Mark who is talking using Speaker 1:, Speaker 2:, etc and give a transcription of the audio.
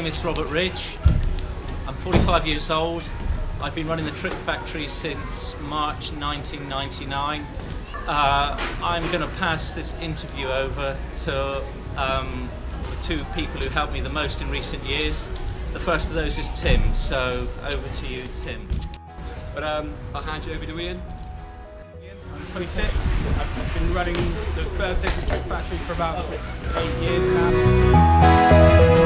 Speaker 1: is Robert Ridge. I'm 45 years old. I've been running the Trick Factory since March 1999. I'm going to pass this interview over to the two people who helped me the most in recent years. The first of those is Tim, so over to you, Tim.
Speaker 2: But I'll hand you over to Ian. I'm 26. I've been running the first stage of Trick Factory for about 8 years now.